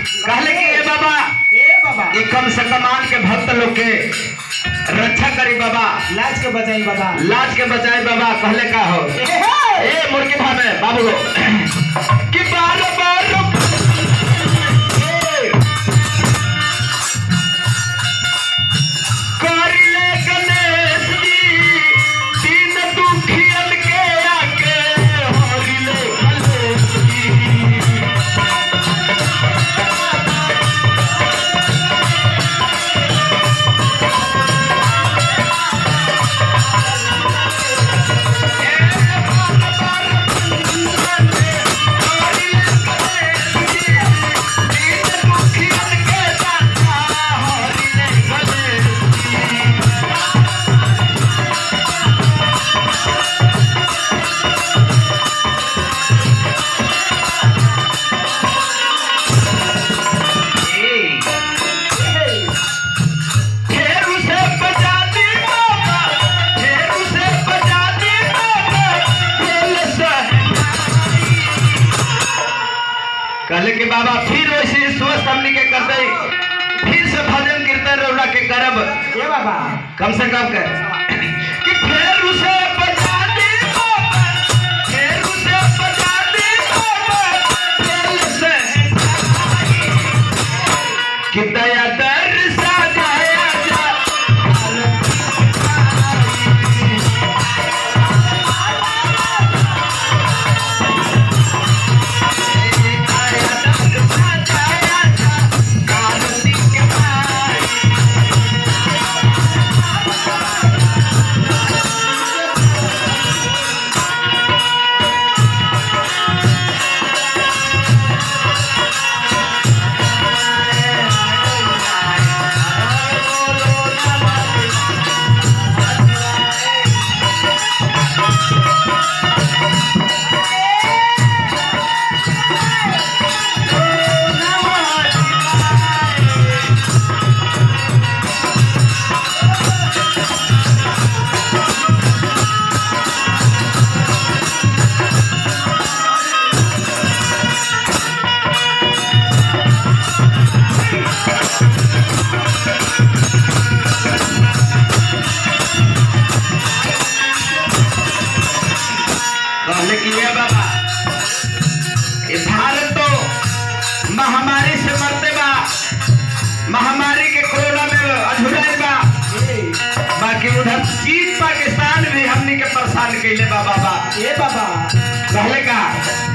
कहले कि ए बाबा ये कम से कमान के भक्त लोग के रक्षा करी बाबा, लाज के बचाई बाबा, लाज के बचाई बाबा। कहले का हो ए मुर्गी भावे बाबू कि बार बार कहले कि बाबा फिर वैसे स्वस्थ हमनी के कर दे, फिर से भजन कीर्तन रौला के करब ये बाबा कम से कम कर कि फिर उसे बजा दे बाबा, फिर उसे बजा दे बाबा, दिल से कि दया दर्शा जाया जा बाबा। ये भारत तो महामारी से मरते बा, महामारी के कोरोना में अधूरा बा, बाकी उधर चीन पाकिस्तान भी हमनी के परेशान कैले बा बाबा। ये बाबा कहले का